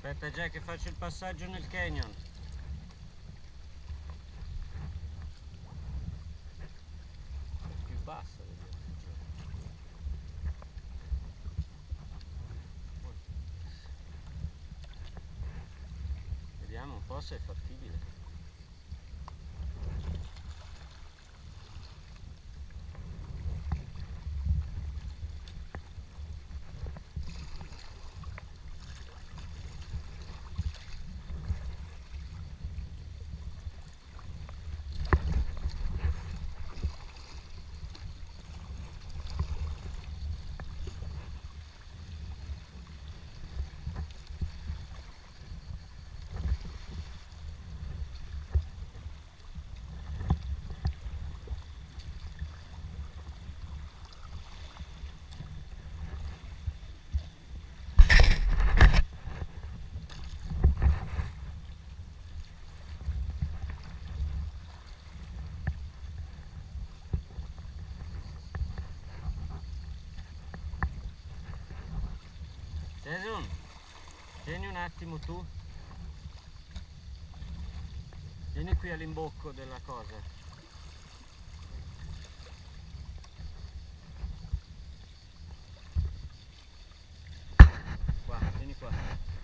Aspetta già che faccio il passaggio nel canyon. Più bassa vediamo un po' se è fattibile. Jason, vieni un attimo tu. Vieni qui all'imbocco della cosa. Qua, vieni qua.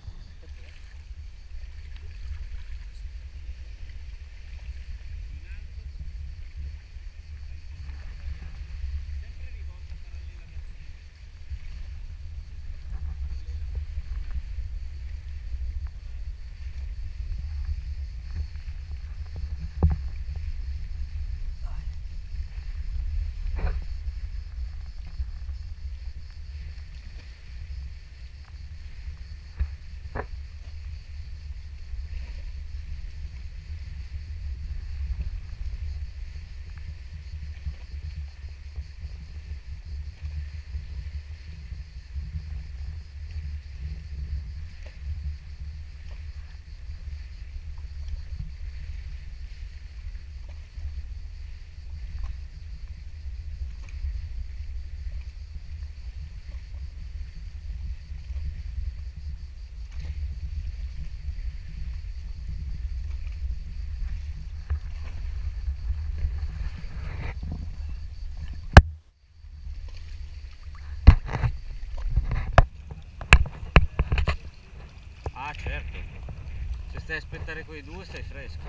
Ah certo, se stai a aspettare quei due stai fresco.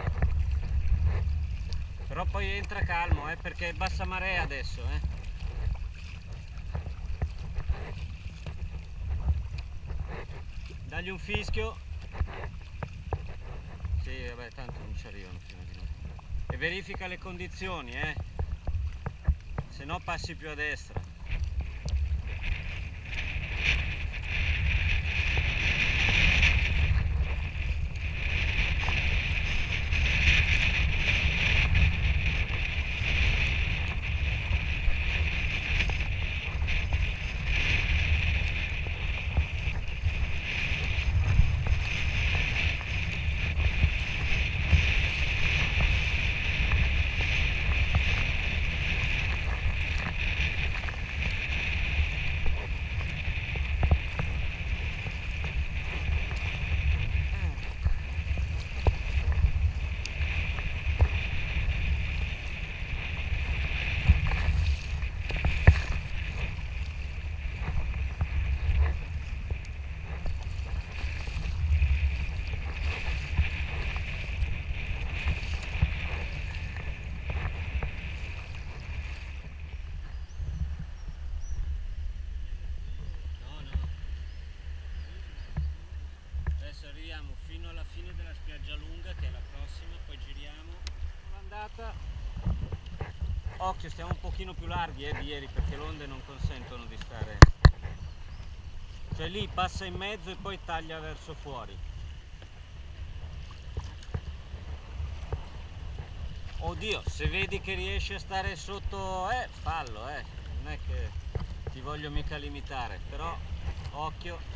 Però poi entra calmo, perché è bassa marea adesso, Dagli un fischio. Sì, vabbè, tanto non ci arrivano fino di noi. E verifica le condizioni, se no passi più a destra. Arriviamo fino alla fine della spiaggia lunga, che è la prossima, poi giriamo l'andata. Occhio, stiamo un pochino più larghi di ieri, perché le onde non consentono di stare, cioè lì passa in mezzo e poi taglia verso fuori. Oddio, se vedi che riesci a stare sotto, fallo, non è che ti voglio mica limitare, però occhio.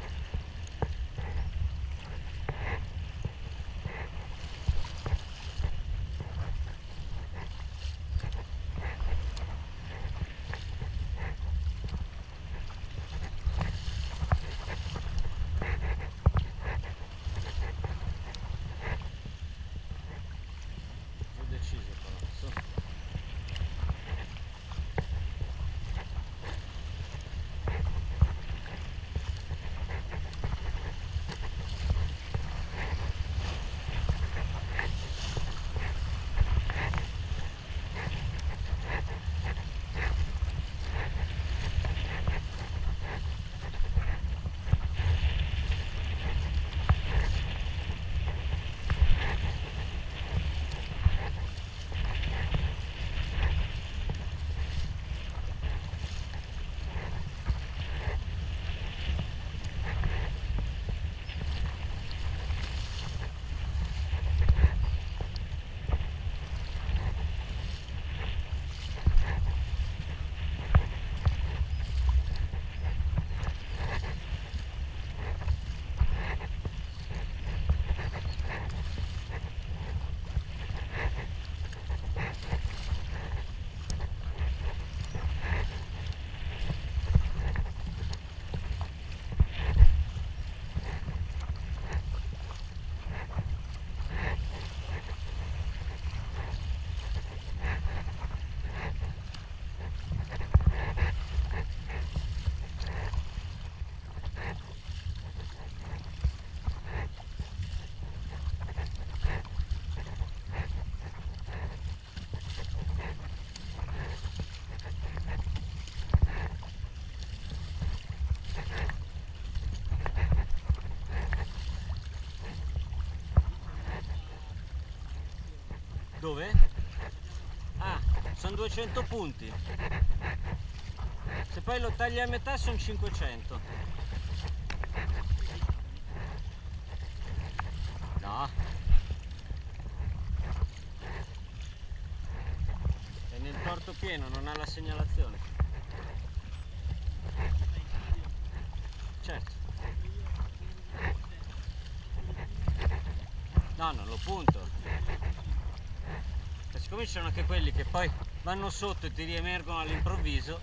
Dove? Ah, sono 200 punti. Se poi lo tagli a metà sono 500. No. È nel torto pieno, non ha la segnalazione. Certo. No, non lo punto. E siccome ci sono anche quelli che poi vanno sotto e ti riemergono all'improvviso.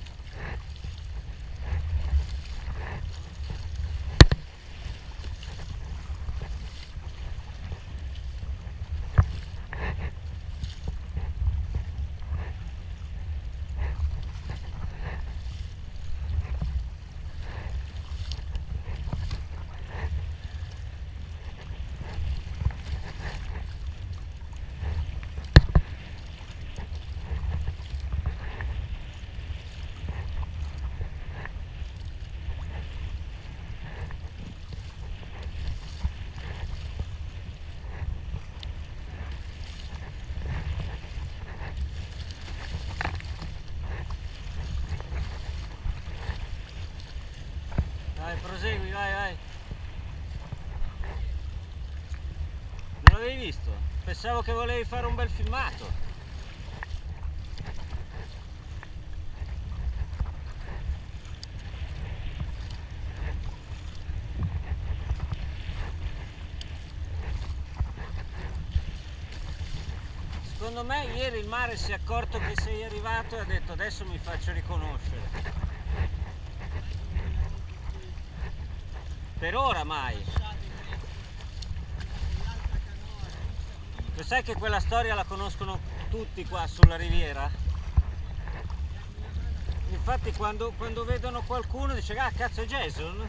Vai, prosegui, vai, vai. Non l'avevi visto? Pensavo che volevi fare un bel filmato. Secondo me ieri il mare si è accorto che sei arrivato e ha detto adesso mi faccio riconoscere. Per ora mai. Lo sai che quella storia la conoscono tutti qua sulla riviera? Infatti quando vedono qualcuno dice ah cazzo è Jason?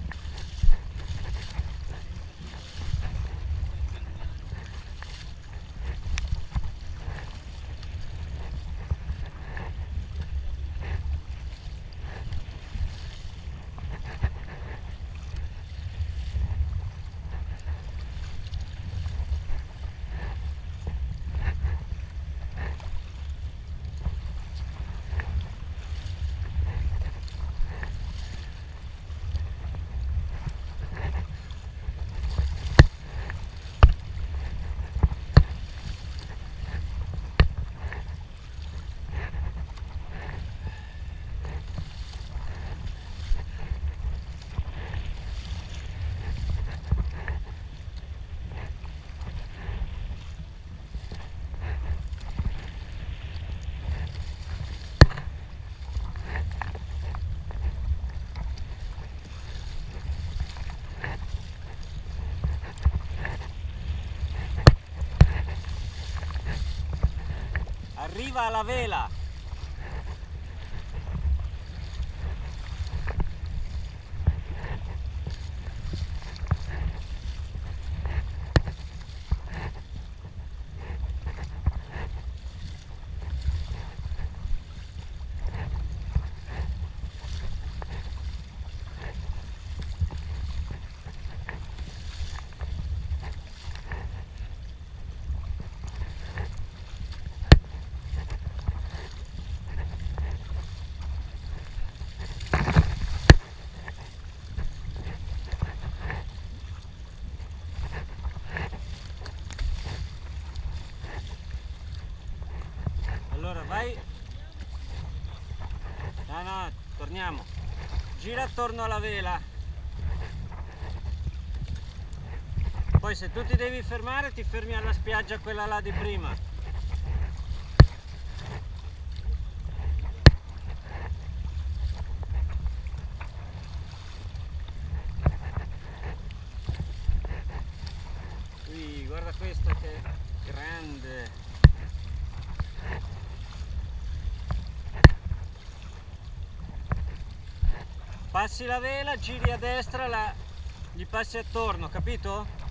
Arriva alla vela! Allora vai, no, torniamo, gira attorno alla vela, poi se tu ti devi fermare ti fermi alla spiaggia quella là di prima. Ui, guarda questa che è grande. Passi la vela, giri a destra, gli passi attorno, capito?